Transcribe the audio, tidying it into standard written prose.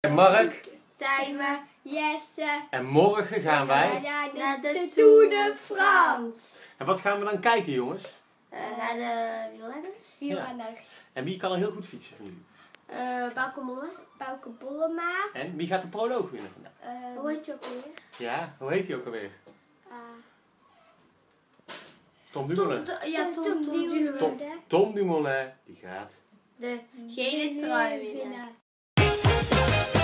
Mark, Tijmen, Jesse. en morgen gaan wij. Naar de Tour de France. En wat gaan we dan kijken, jongens? Naar de wielrenners. En wie kan er heel goed fietsen van jullie? Bouke Mollema. En wie gaat de proloog winnen vandaag? Hoe heet je ook alweer? Ja, hoe heet hij ook alweer? Tom Dumoulin. Tom Dumoulin. Tom Dumoulin, die gaat De gele trui winnen.